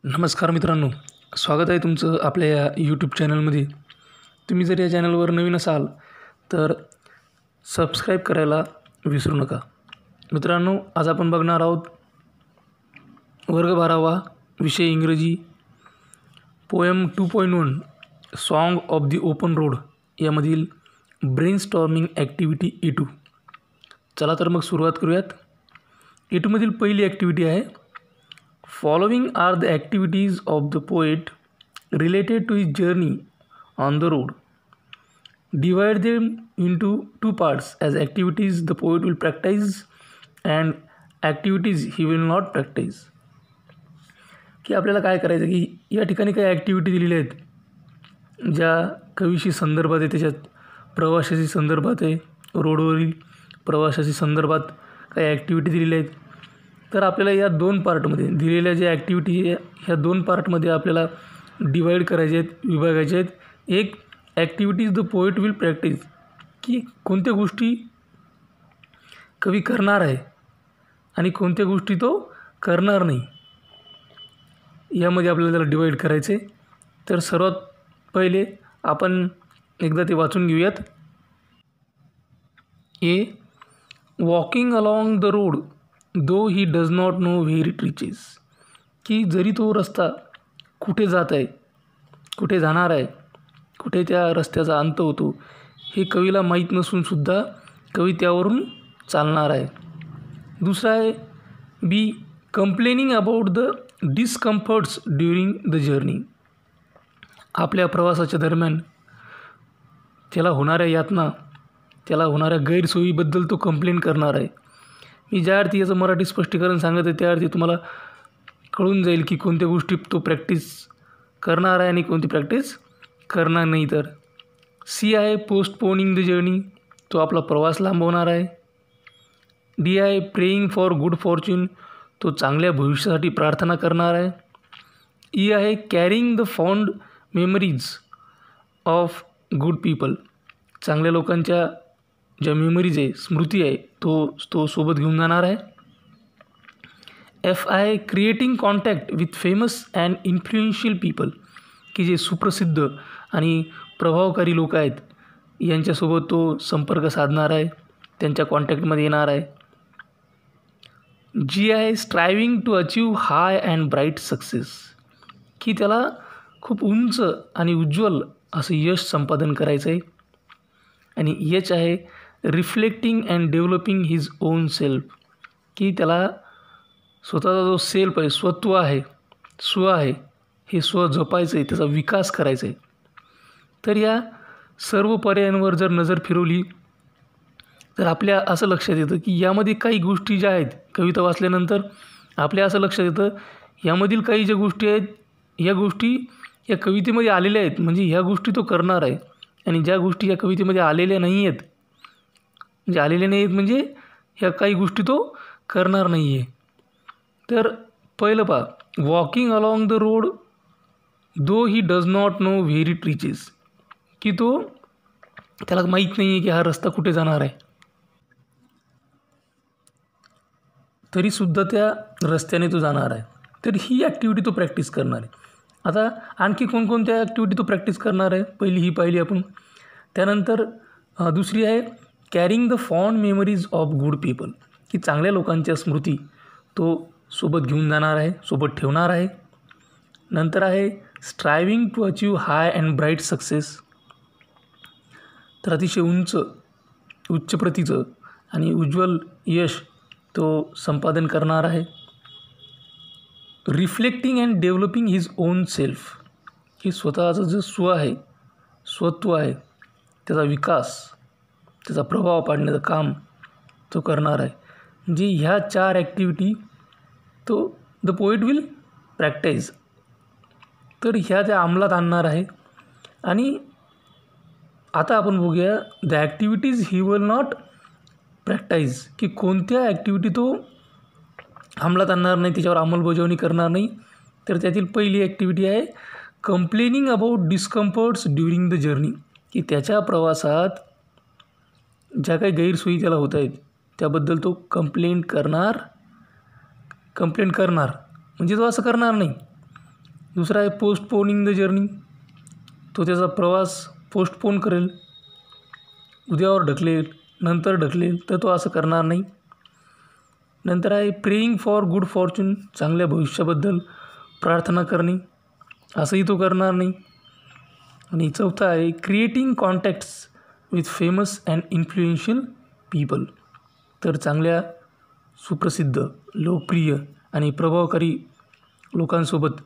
नमस्कार मित्रांनो, स्वागत आहे तुमचं आपल्या या यूट्यूब चॅनलमध्ये. तुम्ही जर या चॅनलवर नवीन असाल तर सबस्क्राईब करायला विसरू नका. मित्रांनो, आज आपण बघणार आहोत वर्ग 12वा विषय इंग्रजी poem 2.1 song of the open road यामधील ब्रेनस्टॉर्मिंग ॲक्टिव्हिटी E2. चला तर मग सुरुवात करूयात. E2मधील पहिली ॲक्टिव्हिटी आहे, Following are the activities of the poet related to his journey on the road. Divide them into two parts as activities the poet will practice and activities he will not practice. की आपल्याला काय करायचं की या ठिकाणी काही activity दिलेल्या आहेत ज्या कवीशी संदर्भात आहे, त्याच्यात प्रवासाशी संदर्भात आहे, रोडवरील प्रवासाशी संदर्भात काही ॲक्टिव्हिटी दिलेल्या आहेत. तर आपल्याला या दोन पार्टमध्ये दिलेल्या ज्या ॲक्टिव्हिटी आहे ह्या दोन पार्टमध्ये आपल्याला डिवाईड करायचे आहेत, विभागायचे आहेत. एक activities the poet will practice, की कोणत्या गोष्टी कवी करणार आहे आणि कोणत्या गोष्टी तो करणार नाही, यामध्ये आपल्याला त्याला डिवाईड करायचं आहे. तर सर्वात पहिले आपण एकदा ते वाचून घेऊयात. A, walking along the road though he does not know where it reaches. की जरी तो रस्ता कुठे जात आहे, कुठे जाणार आहे, कुठे त्या रस्त्याचा अंत होतो हे कवीला माहीत नसूनसुद्धा कवी त्यावरून चालणार आहे. दुसरा आहे B, complaining about the discomforts during the journey. आपल्या प्रवासाच्या दरम्यान त्याला होणाऱ्या यातना, त्याला होणाऱ्या गैरसोयीबद्दल तो कंप्लेन करणार आहे. मी ज्या अर्थी याचं मराठी स्पष्टीकरण सांगत आहे त्या अर्थी तुम्हाला कळून जाईल की कोणत्या गोष्टी तो प्रॅक्टिस करणार आहे आणि कोणती प्रॅक्टिस करणार नाही. तर सी आहे पोस्टपोनिंग द जर्नी, तो आपला प्रवास लांबवणार आहे. डी आहे प्रेइंग फॉर गुड फॉर्च्यून, तो चांगल्या भविष्यासाठी प्रार्थना करणार आहे. ई आहे carrying the fond memories of good people, चांगल्या लोकांच्या ज्या मेमरीज आहे, स्मृती आहे, तो सोबत घेऊन जाणार आहे. एफ आहे creating contact with famous and influential people, की जे सुप्रसिद्ध आणि प्रभावकारी लोक आहेत यांच्यासोबत तो संपर्क साधणार आहे, त्यांच्या कॉन्टॅक्टमध्ये येणार आहे. जी आहे striving to achieve high and bright success, की त्याला खूप उंच आणि उज्ज्वल असं यश संपादन करायचं आहे. आणि एच आहे reflecting and developing his own self, की त्याला स्वतःचा जो सेल्फ आहे, स्वत्व आहे, स्व आहे, हे स्व जपायचं आहे, त्याचा विकास करायचा आहे. तर या सर्व पर्यायांवर जर नजर फिरवली तर आपल्या असं लक्षात येतं की यामध्ये काही गोष्टी ज्या आहेत, कविता वाचल्यानंतर आपल्या असं लक्षात येतं यामधील काही ज्या गोष्टी आहेत या गोष्टी या कवितेमध्ये आलेल्या आहेत, म्हणजे ह्या गोष्टी तो करणार आहे. आणि ज्या गोष्टी या कवितेमध्ये आलेल्या नाही आहेत, म्हणजे ह्या काही गोष्टी तो करणार नाही आहे. तर पहिलं पहा, walking along the road though he does not know where it reaches, की त्याला माहीत नाही आहे की हा रस्ता कुठे जाणार आहे, तरीसुद्धा त्या रस्त्याने तो जाणार आहे. तर ही ॲक्टिव्हिटी तो प्रॅक्टिस करणार आहे. आता आणखी कोणकोणत्या ॲक्टिव्हिटी तो प्रॅक्टिस करणार आहे, पहिली ही पाहिली आपण. त्यानंतर दुसरी आहे carrying the fond memories of good people, की चांगल्या लोकांच्या स्मृती तो सोबत घेऊन जाणार आहे, सोबत ठेवणार आहे. नंतर आहे striving to achieve high and bright success, तर अतिशय उच्च प्रतीचं आणि उज्ज्वल यश तो संपादन करणार आहे. Reflecting and developing his own self, की स्वतःचं जे स्व आहे, स्वत्व आहे, त्याचा विकास, त्याचा प्रभाव पाडण्याचं काम तो करणार आहे. म्हणजे ह्या 4 ॲक्टिव्हिटी तो द पोएट विल प्रॅक्टिस, तर ह्या त्या अंमलात आणणार आहे. आणि आता आपण बघूया the activities he will not practice, की कोणत्या ॲक्टिव्हिटी तो अंमलात आणणार नाही, त्याच्यावर अंमलबजावणी करणार नाही. तर त्यातील पहिली ॲक्टिव्हिटी आहे complaining about discomforts during the journey, की त्याच्या प्रवासात ज्या काही गैरसोयी त्याला होत आहेत त्याबद्दल तो कंप्लेंट करणार. म्हणजे तो असं करणार नाही दुसरा आहे पोस्टपोनिंग द जर्नी, तो त्याचा प्रवास पोस्टपोन करेल, उद्यावर ढकलेल, नंतर ढकलेल, तर तो असं करणार नाही. नंतर आहे प्रेइंग फॉर गुड फॉर्च्यून, चांगल्या भविष्याबद्दल प्रार्थना करणे, असंही तो करणार नाही. आणि चौथा आहे creating contacts with famous and influential people, तर चांगल्या सुप्रसिद्ध, लोकप्रिय आणि प्रभावकारी लोकांसोबत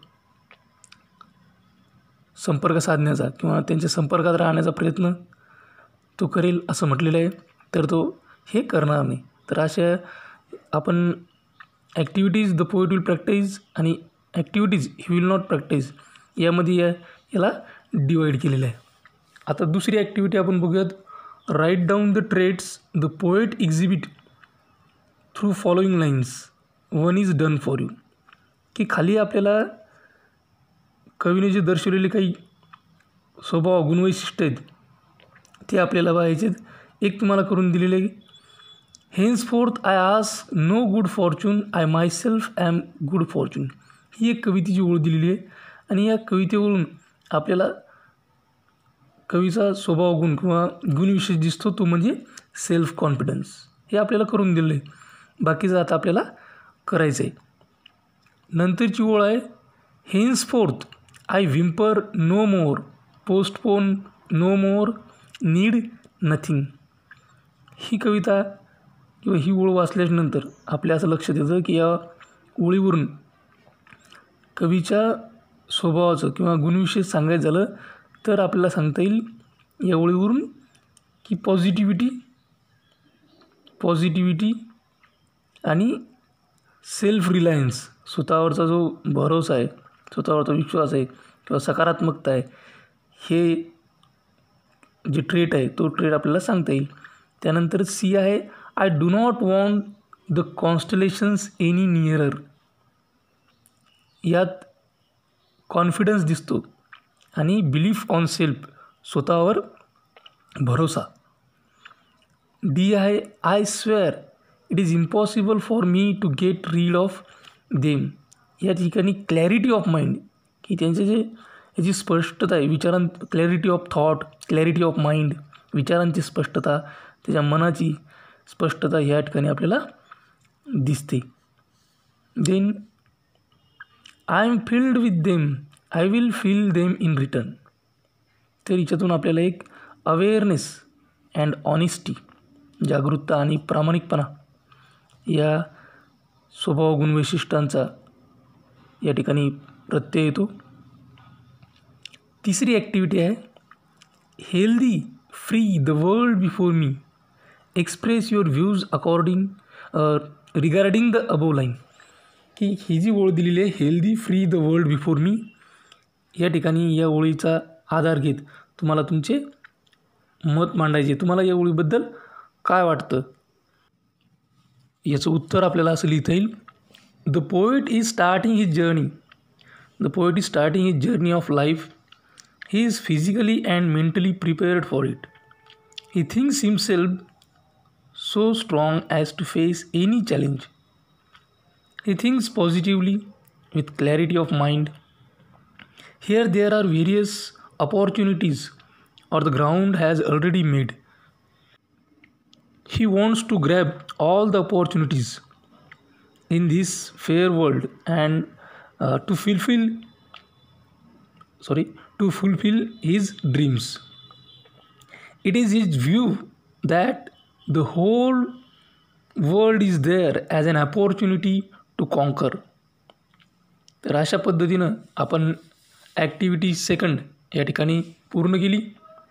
संपर्क साधण्याचा किंवा त्यांच्या संपर्कात राहण्याचा प्रयत्न तो करेल असं म्हटलेलं आहे, तर तो हे करणार नाही. तर अशा आपण activities the poet will practice आणि activities he will not practice यामध्ये याला डिवाईड केलेलं आहे. आता दुसरी ॲक्टिव्हिटी आपण बघूयात. Write down the traits the poet exhibit through following lines, one is done for you, की खाली आपल्याला कवीने जे दर्शवलेले काही स्वभाव गुणवैशिष्ट्य आहेत ते आपल्याला पाहायचे आहेत. एक तुम्हाला करून दिलेले आहे, henceforth I ask no good fortune, I myself am good fortune, ही एक कवितेची ओळ दिलेली आहे. आणि या कवितेवरून आपल्याला कवीचा स्वभाव गुण किंवा गुणविशेष दिसतो, तो म्हणजे सेल्फ कॉन्फिडन्स. हे आपल्याला करून दिलं आहे, बाकीचं आता आपल्याला करायचं आहे. नंतरची ओळ आहे henceforth I whimper no more, postpone no more, need nothing. ही कविता किंवा ही ओळ वाचल्यानंतर आपल्या असं लक्षात येतं की या ओळीवरून कवीच्या स्वभावाचं किंवा गुणविशेष सांगायचं झालं तर आपल्याला सांगता येईल या ओळीवरून की पॉझिटिव्हिटी आणि सेल्फ रिलायन्स, स्वतःवरचा जो भरोसा आहे, स्वतःवरचा विश्वास आहे किंवा सकारात्मकता आहे, हे जे ट्रेट आहे तो ट्रेट आपल्याला सांगता येईल. त्यानंतर सी आहे I do not want the constellations any nearer, यात कॉन्फिडन्स दिसतो आणि बिलीफ ऑन सेल्फ, स्वतःवर भरोसा. डी आहे I swear it is impossible for me to get rid of them, या ठिकाणी क्लॅरिटी ऑफ माइंड, की त्यांचे जे याची स्पष्टता आहे, clarity of thought, clarity of mind, विचारांची स्पष्टता, त्याच्या मनाची स्पष्टता या ठिकाणी आपल्याला दिसते. Then I am filled with them, I will fill them in return, तर याच्यातून आपल्याला एक अवेअरनेस अँड ऑनेस्टी, जागरूकता आणि प्रामाणिकपणा या स्वभाव गुणवैशिष्ट्यांचा या ठिकाणी प्रत्यय येतो. तिसरी ॲक्टिव्हिटी आहे healthy free the world before me, express your views regarding the above line, की ही जी ओळ दिलेली आहे healthy free the world before me, या ठिकाणी या ओळीचा आधार घेत तुम्हाला तुमचे मत मांडायचे, तुम्हाला या ओळीबद्दल काय वाटतं. याचं उत्तर आपल्याला असं लिहिता येईल, the poet is starting his journey of life, he is physically and mentally prepared for it, he thinks himself so strong as to face any challenge. He thinks positively with clarity of mind. Here there are various opportunities or the ground has already made. He wants to grab all the opportunities in this fair world and to fulfill his dreams. It is his view that the whole world is there as an opportunity to conquer. तर अशा पद्धतीनं आपण activity second या ठिकाणी पूर्ण केली.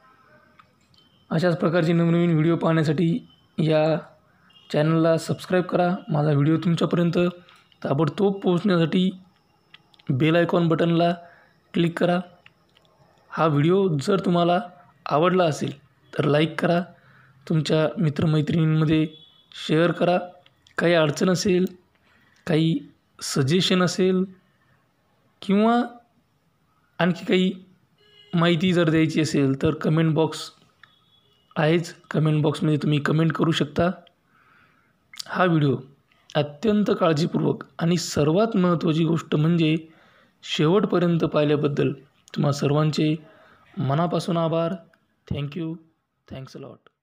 अशाच प्रकारचे नवनवीन व्हिडिओ पाहण्यासाठी या चॅनलला सबस्क्राईब करा. माझा व्हिडिओ तुमच्यापर्यंत ताबडतोब पोहोचण्यासाठी बेल आयकॉन बटनला क्लिक करा. हा व्हिडिओ जर तुम्हाला आवडला असेल तर लाईक करा, तुमच्या मित्रमैत्रिणींमध्ये शेअर करा. काही अडचण असेल, काही सजेशन असेल किंवा आणखी काही माहिती जर द्यायची असेल तर कमेंट बॉक्स आहेच, कमेंट बॉक्समध्ये तुम्ही कमेंट करू शकता. हा व्हिडिओ अत्यंत काळजीपूर्वक आणि सर्वात महत्त्वाची गोष्ट म्हणजे शेवटपर्यंत पाहिल्याबद्दल तुम्हा सर्वांचे मनापासून आभार. थँक्यू. Thanks a lot.